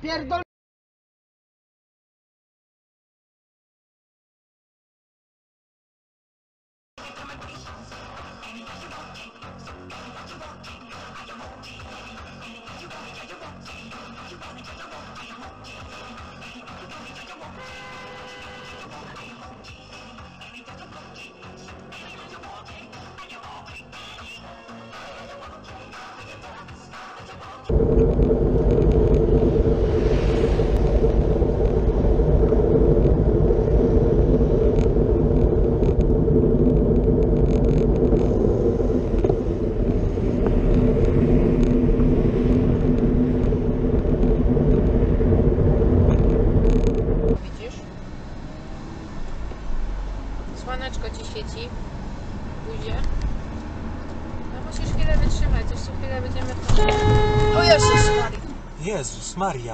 pierdol... Słoneczko ci świeci w buzie. No musisz chwilę wytrzymać, jeszcze chwilę będziemy... O Jezus Maria! Jezus Maria!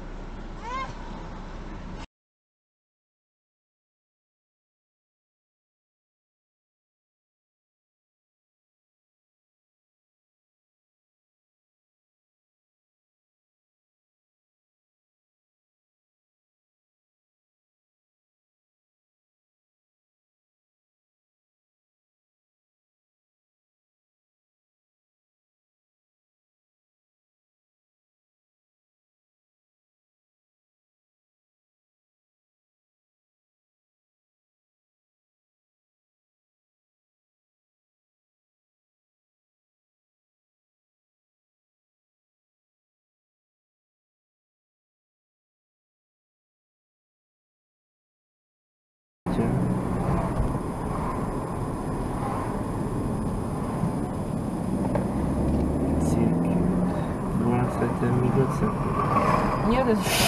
Nie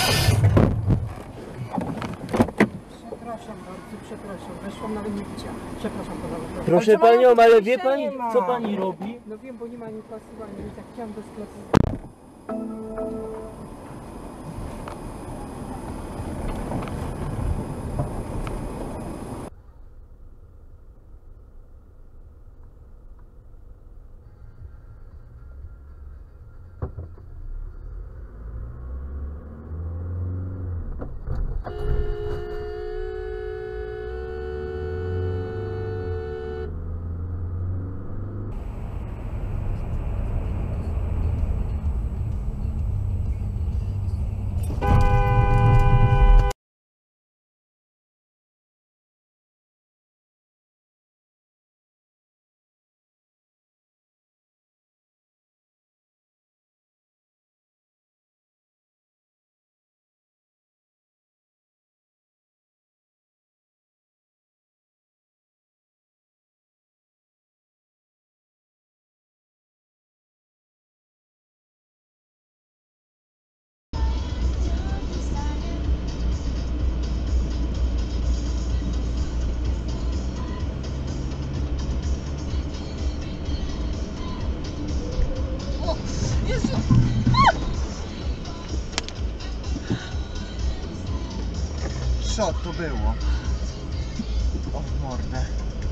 Przepraszam bardzo, przepraszam. Weszłam, nawet nie widziałam. Przepraszam bardzo. Proszę panią, ale wie pani, co pani robi? No wiem, bo nie ma ani pasowania, więc jak chciałam do sklepu. Co to było? O w mordę.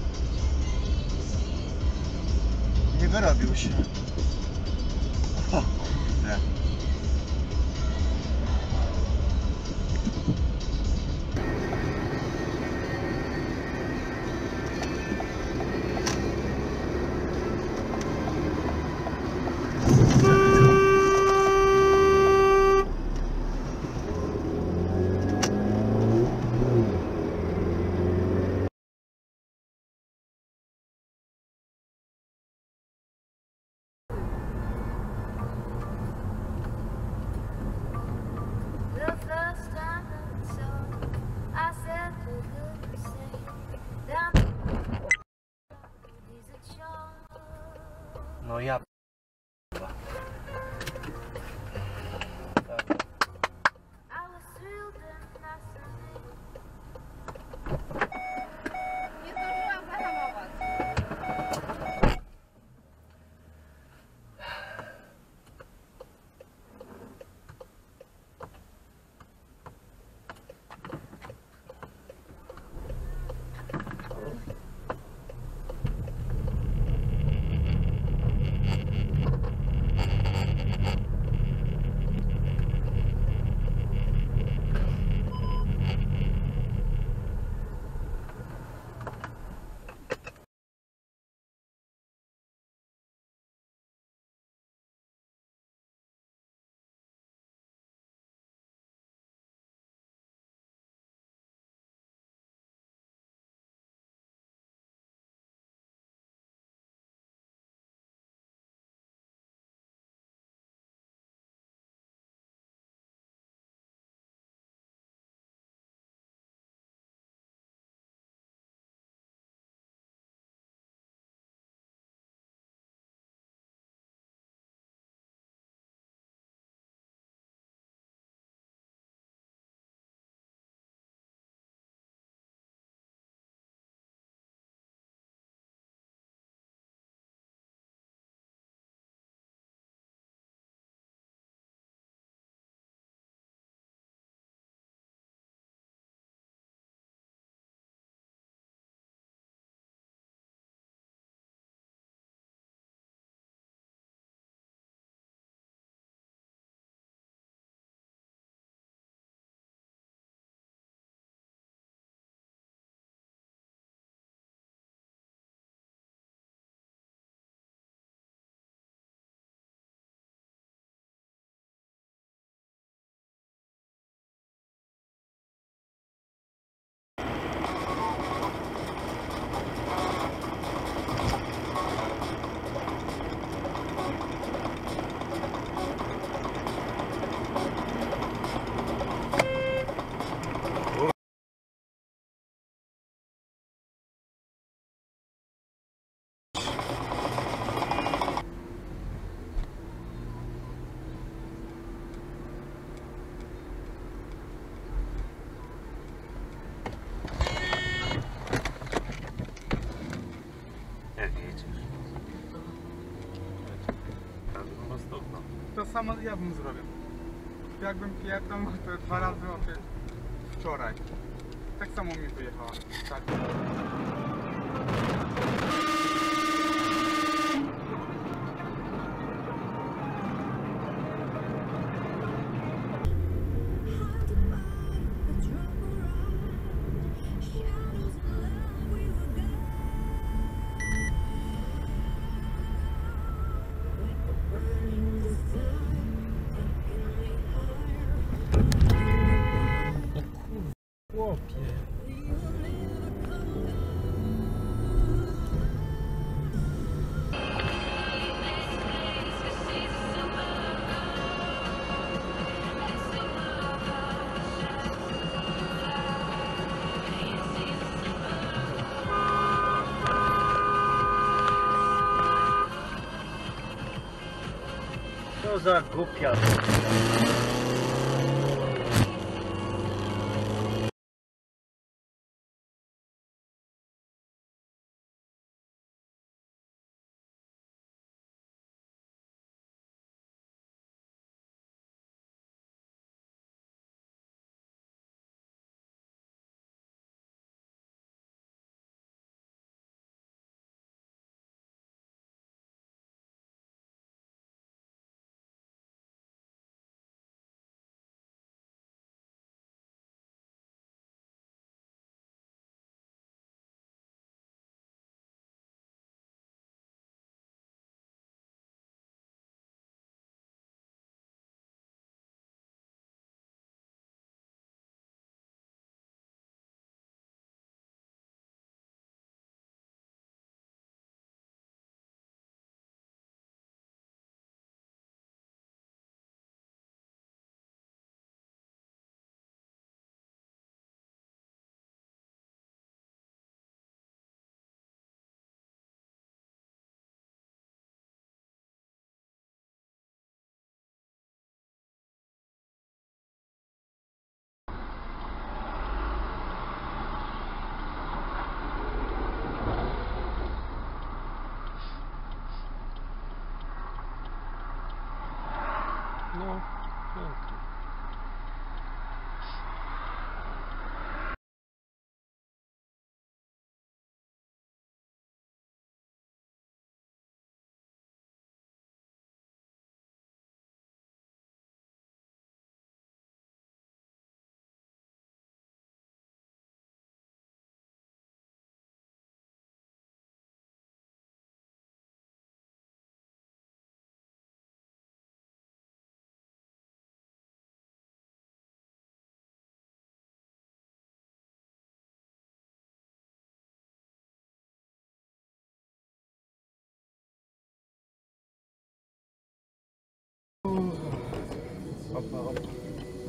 Nie wyrobił się. O kurde. samo ja bym zrobił. Jakbym pierdol, to 2 razy wczoraj. Tak samo mi wyjechała. Tak. Chłopie. Co za głupia. No, pięknie. Opa, opa.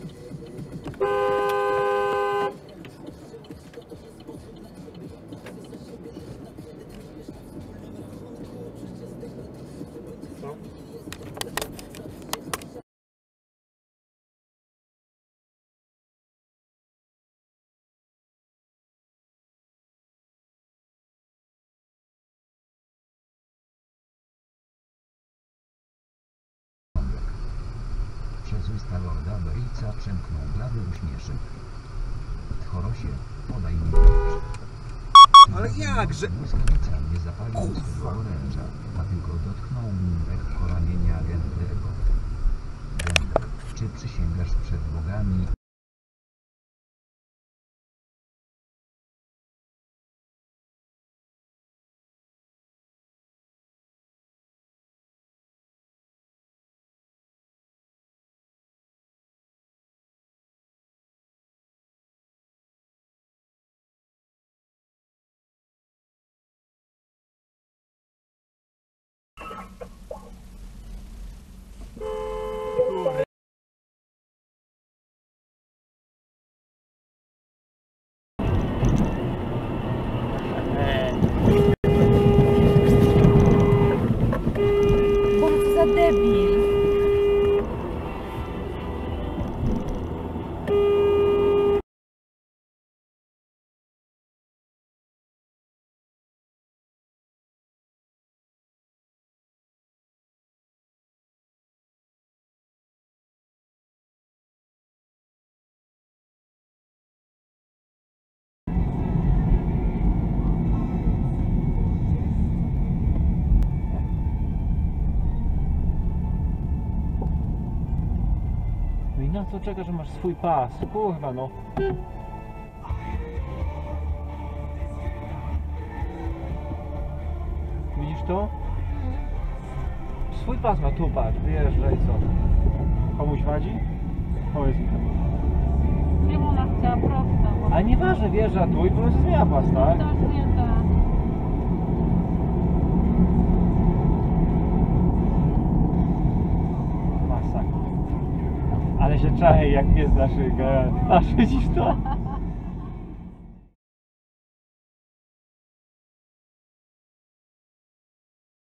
Przez usta lorda Bejca przemknął blady uśmieszek. Tchorosie, podaj mi miecz. Ale jakże? Błyskawica nie zapalił swego oręża, a tylko dotknął nim lekko ramienia Gendego. Gendek, czy przysięgasz przed bogami, na co czekasz, że masz swój pas? Kurwa no. Widzisz to? Swój pas ma tu, patrz, wyjeżdżaj, co? Komuś wadzi? Powiedz mi tam. Nie, ona chciała prosto. Ale nieważne, wjeżdża tu i potem zmienia pas, tak? To już nie da. Masakra. Ale się czaje jak pies na szygę. Aż widzisz to?